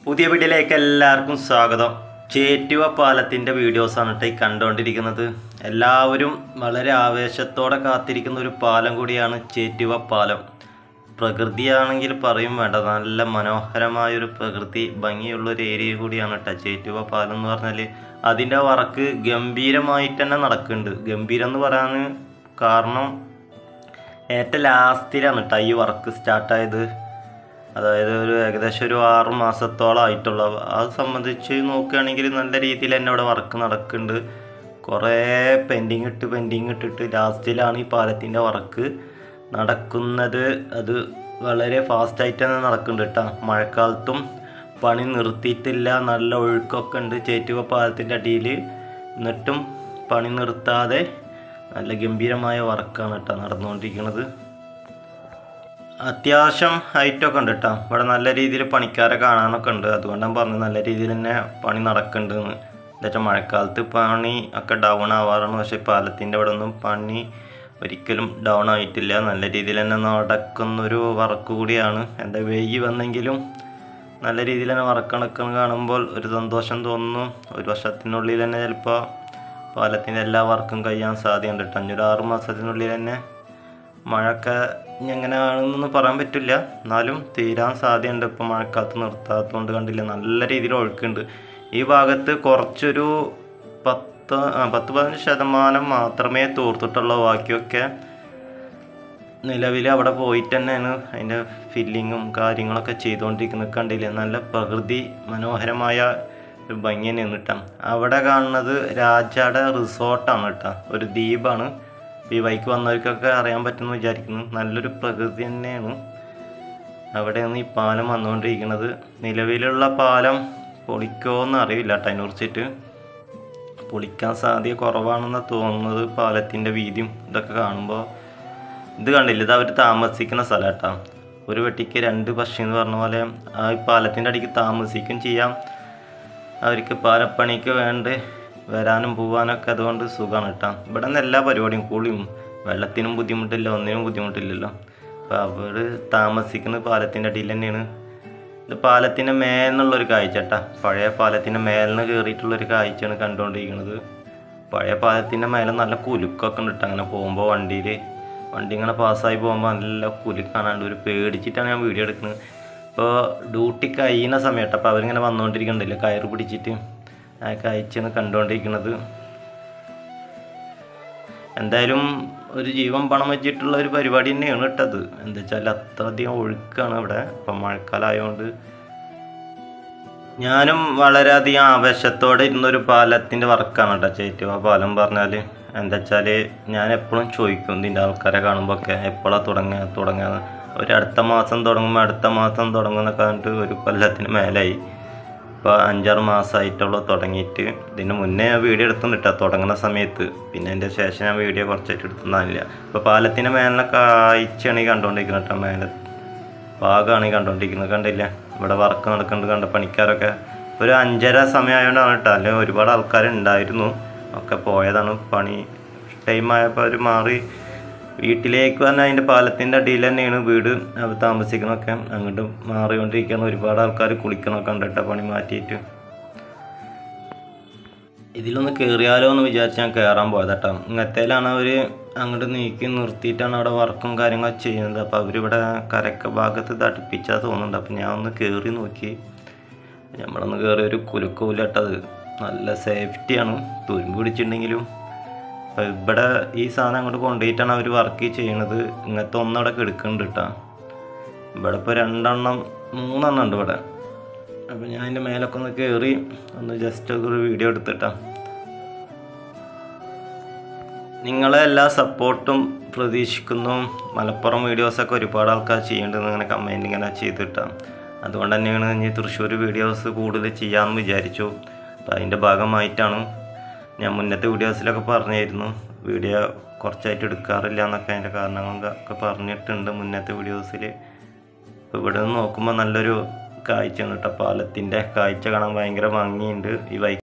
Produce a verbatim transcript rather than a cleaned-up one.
പുതിയ വീഡിയോയിലേക്ക് എല്ലാവർക്കും സ്വാഗതം. ചേറ്റുവ പാലത്തിൻ്റെ വീഡിയോസാണ് കേട്ടോ ഈ കണ്ടുകൊണ്ടിരിക്കുന്നത്. എല്ലാവരും വളരെ ആവേശത്തോടെ കാത്തിരിക്കുന്ന ഒരു പാലം കൂടിയാണ് ചേറ്റുവ പാലം. പ്രകൃതിയാണെങ്കിൽ പറയും വേണ്ട, നല്ല മനോഹരമായൊരു പ്രകൃതി ഭംഗിയുള്ളൊരു ഏരിയ കൂടിയാണ് കേട്ടോ ചേറ്റുവ പാലം എന്ന് പറഞ്ഞാൽ. അതിൻ്റെ വർക്ക് ഗംഭീരമായിട്ട് തന്നെ നടക്കുന്നുണ്ട്. ഗംഭീരം എന്ന് പറയാൻ കാരണം ഏറ്റവും ലാസ്റ്റിലാണ് കേട്ടോ ഈ വർക്ക് സ്റ്റാർട്ടായത്. അതായത് ഒരു ഏകദേശം ഒരു ആറ് മാസത്തോളം ആയിട്ടുള്ള. അത് സംബന്ധിച്ച് നോക്കുകയാണെങ്കിൽ നല്ല രീതിയിൽ തന്നെ ഇവിടെ വർക്ക് നടക്കുന്നുണ്ട്. കുറേ പെൻഡിങ് ഇട്ട് പെൻഡിങ് ഇട്ടിട്ട് ലാസ്റ്റിലാണ് ഈ പാലത്തിൻ്റെ വർക്ക് നടക്കുന്നത്. അത് വളരെ ഫാസ്റ്റായിട്ട് തന്നെ നടക്കുന്നുണ്ട് കേട്ടോ. മഴക്കാലത്തും പണി നിർത്തിയിട്ടില്ല. നല്ല ഒഴുക്കൊക്കെ ഉണ്ട് ചേറ്റുവ പാലത്തിൻ്റെ അടിയിൽ. എന്നിട്ടും പണി നിർത്താതെ നല്ല ഗംഭീരമായ വർക്കാണ് കേട്ടോ നടന്നുകൊണ്ടിരിക്കുന്നത്. അത്യാവശ്യം ഹൈറ്റൊക്കെ ഉണ്ട് കേട്ടോ. ഇവിടെ നല്ല രീതിയിൽ പണിക്കാരെ കാണാനൊക്കെ ഉണ്ട്. അതുകൊണ്ടാണ് പറഞ്ഞത് നല്ല രീതിയിൽ തന്നെ പണി നടക്കുന്നുണ്ടെന്ന്. എന്താ വെച്ചാൽ മഴക്കാലത്ത് പണി ഒക്കെ ഡൗൺ ആവാറാണ്. പക്ഷേ പാലത്തിൻ്റെ ഇവിടെ ഒന്നും പണി ഒരിക്കലും ഡൗൺ ആയിട്ടില്ല. നല്ല രീതിയിൽ തന്നെ നടക്കുന്നൊരു വർക്ക് കൂടിയാണ്. എന്താ വൈകി വന്നെങ്കിലും നല്ല രീതിയിൽ തന്നെ വർക്ക് നടക്കുന്നത് കാണുമ്പോൾ ഒരു സന്തോഷം തോന്നുന്നു. ഒരു വർഷത്തിനുള്ളിൽ തന്നെ ചിലപ്പോൾ പാലത്തിൻ്റെ എല്ലാ വർക്കും കഴിയാൻ സാധ്യതയുണ്ട് കേട്ടോ. അഞ്ഞൊരു ആറ് മാസത്തിനുള്ളിൽ തന്നെ മഴയൊക്കെ ഇനി എങ്ങനെയാണെന്നൊന്നും പറയാൻ പറ്റില്ല, എന്നാലും തീരാൻ സാധ്യതയുണ്ട്. ഇപ്പോൾ മഴക്കാലത്ത് നിർത്താത്തതുകൊണ്ട് കണ്ടില്ല നല്ല രീതിയിൽ ഒഴുക്കുണ്ട്. ഈ ഭാഗത്ത് കുറച്ചൊരു പത്ത് പത്ത് പതിനഞ്ച് ശതമാനം മാത്രമേ തൂർത്തിട്ടുള്ളൂ. ബാക്കിയൊക്കെ നിലവിൽ അവിടെ പോയിട്ട് തന്നെയാണ് അതിൻ്റെ ഫില്ലിങ്ങും കാര്യങ്ങളൊക്കെ ചെയ്തുകൊണ്ടിരിക്കുന്നത്. കണ്ടില്ലേ നല്ല പ്രകൃതി മനോഹരമായ ഒരു ഭംഗി തന്നെയാണ് കേട്ടോ. അവിടെ കാണുന്നത് രാജാടെ റിസോർട്ടാണ് കേട്ടോ. ഒരു ദ്വീപാണ്. ഈ വൈക്ക് വന്നവർക്കൊക്കെ അറിയാൻ പറ്റുമെന്ന് വിചാരിക്കുന്നു. നല്ലൊരു പ്രകൃതി തന്നെയാണ്. അവിടെയാണ് ഈ പാലം വന്നുകൊണ്ടിരിക്കുന്നത്. നിലവിലുള്ള പാലം പൊളിക്കുമോയെന്ന് അറിയില്ല കേട്ടോ. അതിനെക്കുറിച്ചിട്ട് പൊളിക്കാൻ സാധ്യത കുറവാണെന്ന് തോന്നുന്നത്. പാലത്തിൻ്റെ വീതിയും ഇതൊക്കെ കാണുമ്പോൾ ഇത് കണ്ടില്ല, ഇത് അവർ താമസിക്കുന്ന സ്ഥലം കേട്ടോ. ഒരു വെട്ടിക്ക് രണ്ട് പക്ഷി എന്ന് പറഞ്ഞ പോലെ ആ ഈ പാലത്തിൻ്റെ അടിക്ക് താമസിക്കും ചെയ്യാം. അവർക്ക് പാലപ്പണിക്ക് വേണ്ട വരാനും പോകാനൊക്കെ അതുകൊണ്ട് സുഖമാണ് കേട്ടോ. ഇവിടെ നിന്ന് എല്ലാ പരിപാടിയും കൂളിയും വെള്ളത്തിനും ബുദ്ധിമുട്ടില്ല, ഒന്നിനും ബുദ്ധിമുട്ടില്ലല്ലോ. അപ്പോൾ അവർ താമസിക്കുന്നത് പാലത്തിൻ്റെ അടിയിൽ തന്നെയാണ്. ഇത് പാലത്തിൻ്റെ മേലെന്നുള്ളൊരു കാഴ്ച കേട്ടോ. പഴയ പാലത്തിൻ്റെ മേലിന് കയറിയിട്ടുള്ളൊരു കാഴ്ചയാണ് കണ്ടുകൊണ്ടിരിക്കുന്നത്. പഴയ പാലത്തിൻ്റെ മേലെ നല്ല കുലുക്കൊക്കെ ഉണ്ട് കേട്ടോ. അങ്ങനെ പോകുമ്പോൾ വണ്ടിയിൽ വണ്ടി ഇങ്ങനെ പാസ്സായി പോകുമ്പോൾ നല്ല കുലുക്കാണാണ്ട് ഒരു പേടിച്ചിട്ടാണ് ഞാൻ വീഡിയോ എടുക്കുന്നത്. ഇപ്പോൾ ഡ്യൂട്ടി കഴിയുന്ന സമയം കേട്ടോ. അപ്പോൾ അവരിങ്ങനെ വന്നുകൊണ്ടിരിക്കണ്ടല്ലോ കയറ് പിടിച്ചിട്ട്. ആ കാഴ്ചയാണ് കണ്ടുകൊണ്ടിരിക്കുന്നത്. എന്തായാലും ഒരു ജീവൻ പണം വെച്ചിട്ടുള്ള ഒരു പരിപാടി തന്നെയാണ് കേട്ടത്. എന്താ വെച്ചാൽ അത്രയധികം ഒഴുക്കാണ് ഇവിടെ. ഇപ്പം മഴക്കാലമായതുകൊണ്ട് ഞാനും വളരെയധികം ആവേശത്തോടെ ഇരുന്നൊരു പാലത്തിൻ്റെ വർക്കാണ് കേട്ടോ ചേറ്റുവ പാലം പറഞ്ഞാൽ. എന്താ വെച്ചാൽ ഞാൻ എപ്പോഴും ചോദിക്കും ഇതിൻ്റെ ആൾക്കാരെ കാണുമ്പോൾ ഒക്കെ എപ്പോഴാണ് തുടങ്ങുക തുടങ്ങുക ഒരു അടുത്ത മാസം തുടങ്ങുമ്പോൾ അടുത്ത മാസം തുടങ്ങുമെന്നൊക്കെ പറഞ്ഞിട്ട് ഒരു കൊല്ലത്തിന് മേലായി. ഇപ്പോൾ അഞ്ചാറ് മാസമായിട്ടുള്ളൂ തുടങ്ങിയിട്ട്. ഇതിന് മുന്നേ ഞാൻ വീഡിയോ എടുത്തുന്നിട്ടാ തുടങ്ങുന്ന സമയത്ത്. പിന്നെ അതിൻ്റെ ശേഷം ഞാൻ വീഡിയോ കുറച്ചായിട്ട് എടുത്തുന്നില്ല. ഇപ്പോൾ പാലത്തിൻ്റെ മേലിനെ കാഴ്ചയാണ് ഈ കണ്ടുകൊണ്ടിരിക്കുന്നത് കേട്ടോ. മേലെ ഭാഗമാണ് ഈ കണ്ടുകൊണ്ടിരിക്കുന്നത്. കണ്ടില്ല ഇവിടെ വർക്ക് നടക്കുന്നുണ്ട്. കണ്ട പണിക്കാരൊക്കെ ഒരു അഞ്ചര സമയമായതുകൊണ്ടാണ് കേട്ടോ. അല്ലെങ്കിൽ ഒരുപാട് ആൾക്കാരുണ്ടായിരുന്നു, ഒക്കെ പോയതാണ്. പണി ടൈമായപ്പോൾ അവർ മാറി വീട്ടിലേക്ക് വന്നാൽ അതിൻ്റെ പാലത്തിൻ്റെ അടിയിൽ തന്നെയാണ് വീട് അവർ താമസിക്കുന്നതൊക്കെ. അങ്ങോട്ട് മാറിക്കൊണ്ടിരിക്കുകയാണ്. ഒരുപാട് ആൾക്കാർ കുളിക്കണമൊക്കെ ഉണ്ട് കേട്ടോ പണി മാറ്റിയിട്ട്. ഇതിലൊന്ന് കയറിയാലോ എന്ന് വിചാരിച്ച് ഞാൻ കയറാൻ പോയത് കേട്ടോ. ഇങ്ങനത്തേലാണ് അവർ അങ്ങോട്ട് നീക്കി നിർത്തിയിട്ടാണ് അവിടെ വർക്കും കാര്യങ്ങളൊക്കെ ചെയ്യുന്നത്. അപ്പോൾ അവരിവിടെ കരക്ക ഭാഗത്ത് തടുപ്പിച്ചാൽ തോന്നുന്നുണ്ട്. അപ്പോൾ ഞാൻ ഒന്ന് കയറി നോക്കി. നമ്മളൊന്ന് കയറി ഒരു കുലുക്കൂല കേട്ടത്. നല്ല സേഫ്റ്റിയാണ്. തുരുമ്പ് പിടിച്ചിട്ടുണ്ടെങ്കിലും അപ്പോൾ ഇവിടെ ഈ സാധനം അങ്ങോട്ട് കൊണ്ടുപോയിട്ടാണ് അവർ വർക്ക് ചെയ്യണത്. ഇങ്ങനത്തെ ഒന്നവിടെ എടുക്കുന്നുണ്ട് കേട്ടോ. ഇവിടെ ഇപ്പോൾ രണ്ടെണ്ണം മൂന്നെണ്ണം ഉണ്ട് ഇവിടെ. അപ്പോൾ ഞാൻ അതിൻ്റെ മേലൊക്കെ ഒന്ന് കയറി ഒന്ന് ജസ്റ്റ് ഒരു വീഡിയോ എടുത്തിട്ടാ. നിങ്ങളെ എല്ലാ സപ്പോർട്ടും പ്രതീക്ഷിക്കുന്നു. മലപ്പുറം വീഡിയോസൊക്കെ ഒരുപാട് ആൾക്കാർ ചെയ്യേണ്ടതെന്ന് ഇങ്ങനെ കമൻറ്റ് ഇങ്ങനെ ചെയ്തിട്ടാണ്. അതുകൊണ്ട് തന്നെയാണ് ഇനി തൃശ്ശൂർ വീഡിയോസ് കൂടുതൽ ചെയ്യാമെന്ന് വിചാരിച്ചു. അപ്പോൾ അതിൻ്റെ ഭാഗമായിട്ടാണ്. ഞാൻ മുന്നത്തെ വീഡിയോസിലൊക്കെ പറഞ്ഞായിരുന്നു വീഡിയോ കുറച്ചായിട്ട് എടുക്കാറില്ല എന്നൊക്കെ. അതിൻ്റെ കാരണങ്ങളൊക്കെ പറഞ്ഞിട്ടുണ്ട് മുന്നത്തെ വീഡിയോസിൽ. ഇപ്പോൾ ഇവിടെ നിന്ന് നോക്കുമ്പോൾ നല്ലൊരു കാഴ്ചയാണ് കേട്ടോ. പാലത്തിൻ്റെ കാഴ്ച കാണാൻ ഭയങ്കര ഭംഗിയുണ്ട്. ഈ വൈ